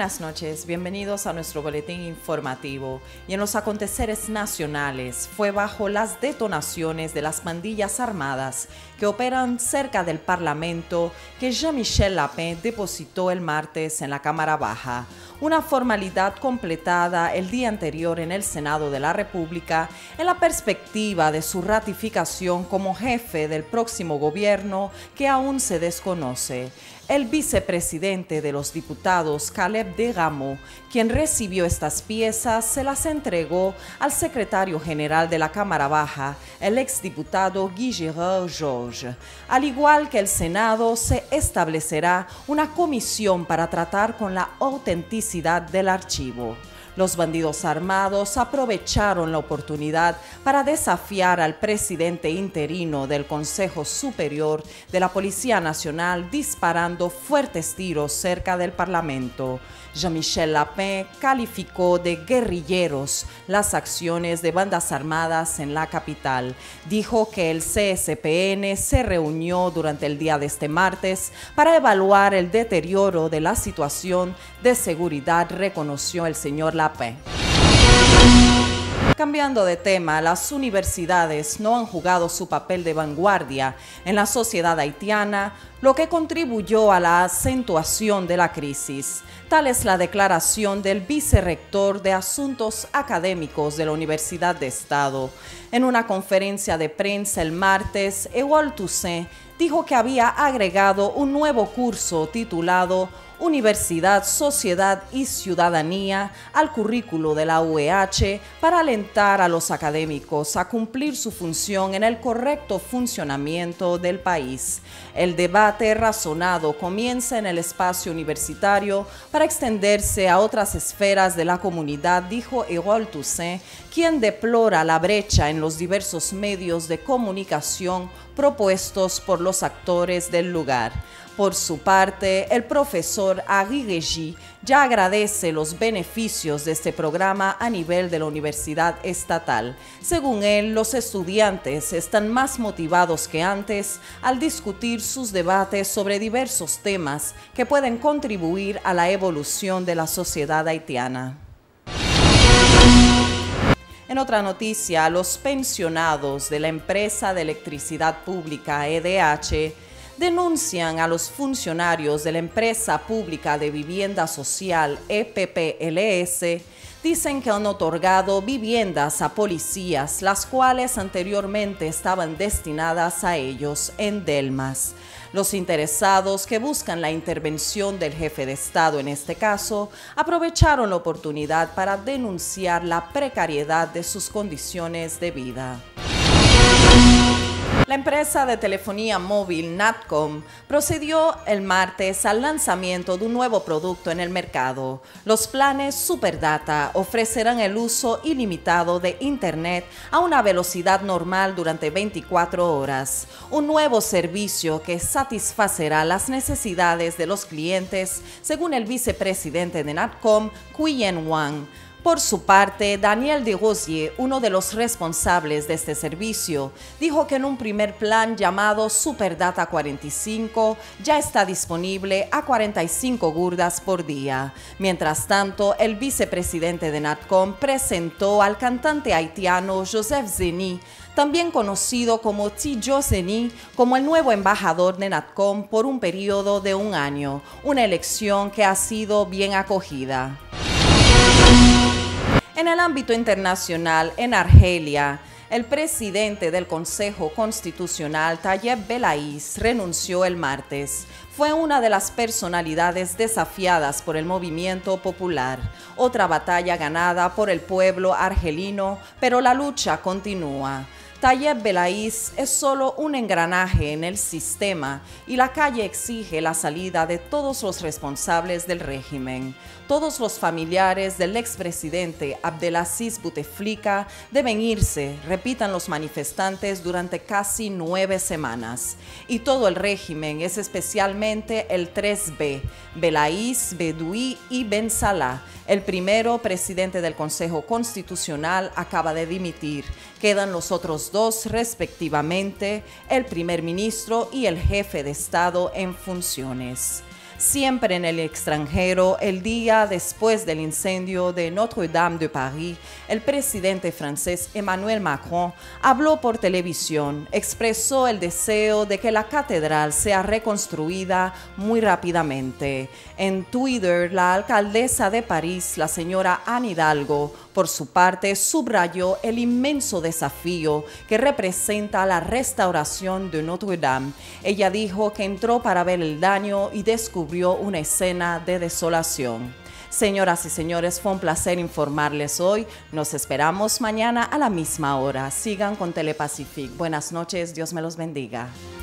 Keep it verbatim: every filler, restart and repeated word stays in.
Buenas noches, bienvenidos a nuestro boletín informativo. Y en los aconteceres nacionales fue bajo las detonaciones de las pandillas armadas que operan cerca del Parlamento que Jean-Michel Lapin depositó el martes en la Cámara Baja, una formalidad completada el día anterior en el Senado de la República en la perspectiva de su ratificación como jefe del próximo gobierno que aún se desconoce. El vicepresidente de los diputados, Caleb Deramo, quien recibió estas piezas, se las entregó al secretario general de la Cámara Baja, el exdiputado Guy-Gérard Georges. Al igual que el Senado, se establecerá una comisión para tratar con la autenticidad del archivo. Los bandidos armados aprovecharon la oportunidad para desafiar al presidente interino del Consejo Superior de la Policía Nacional disparando fuertes tiros cerca del Parlamento. Jean-Michel Lapin calificó de guerrilleros las acciones de bandas armadas en la capital. Dijo que el C S P N se reunió durante el día de este martes para evaluar el deterioro de la situación de seguridad, reconoció el señor Lapin. Cambiando de tema, las universidades no han jugado su papel de vanguardia en la sociedad haitiana, lo que contribuyó a la acentuación de la crisis. Tal es la declaración del vicerrector de Asuntos Académicos de la Universidad de Estado. En una conferencia de prensa el martes, Ewald Toussaint dijo que había agregado un nuevo curso titulado Universidad, Sociedad y Ciudadanía al currículo de la U E H para alentar a los académicos a cumplir su función en el correcto funcionamiento del país. El debate razonado comienza en el espacio universitario para extenderse a otras esferas de la comunidad, dijo Ewald Toussaint, quien deplora la brecha en los diversos medios de comunicación propuestos por los actores del lugar. Por su parte, el profesor Henri Régy ya agradece los beneficios de este programa a nivel de la Universidad Estatal. Según él, los estudiantes están más motivados que antes al discutir sus debates sobre diversos temas que pueden contribuir a la evolución de la sociedad haitiana. En otra noticia, los pensionados de la empresa de electricidad pública E D H denuncian a los funcionarios de la empresa pública de vivienda social E P P L S. Dicen que han otorgado viviendas a policías, las cuales anteriormente estaban destinadas a ellos en Delmas. Los interesados, que buscan la intervención del jefe de Estado en este caso, aprovecharon la oportunidad para denunciar la precariedad de sus condiciones de vida. La empresa de telefonía móvil Natcom procedió el martes al lanzamiento de un nuevo producto en el mercado. Los planes Superdata ofrecerán el uso ilimitado de Internet a una velocidad normal durante veinticuatro horas, un nuevo servicio que satisfacerá las necesidades de los clientes, según el vicepresidente de Natcom, Quyen Wang. Por su parte, Daniel Desrosiers, uno de los responsables de este servicio, dijo que en un primer plan llamado Superdata cuarenta y cinco ya está disponible a cuarenta y cinco gurdas por día. Mientras tanto, el vicepresidente de Natcom presentó al cantante haitiano Joseph Zeni, también conocido como Tidjo Zeni, como el nuevo embajador de Natcom por un periodo de un año, una elección que ha sido bien acogida. En el ámbito internacional, en Argelia, el presidente del Consejo Constitucional, Tayeb Belaïs, renunció el martes. Fue una de las personalidades desafiadas por el movimiento popular. Otra batalla ganada por el pueblo argelino, pero la lucha continúa. Tayeb Belaïs es solo un engranaje en el sistema y la calle exige la salida de todos los responsables del régimen. Todos los familiares del expresidente Abdelaziz Bouteflika deben irse, repitan los manifestantes durante casi nueve semanas. Y todo el régimen, es especialmente el tres B, Belaïs, Bedoui y Ben Salah. El primero, presidente del Consejo Constitucional, acaba de dimitir. Quedan los otros dos, respectivamente, el primer ministro y el jefe de Estado en funciones. Siempre en el extranjero, el día después del incendio de Notre-Dame de París, el presidente francés Emmanuel Macron habló por televisión, expresó el deseo de que la catedral sea reconstruida muy rápidamente. En Twitter, la alcaldesa de París, la señora Anne Hidalgo, por su parte, subrayó el inmenso desafío que representa la restauración de Notre-Dame. Ella dijo que entró para ver el daño y descubrió una escena de desolación. Señoras y señores, fue un placer informarles hoy. Nos esperamos mañana a la misma hora. Sigan con Telepacific. Buenas noches, Dios me los bendiga.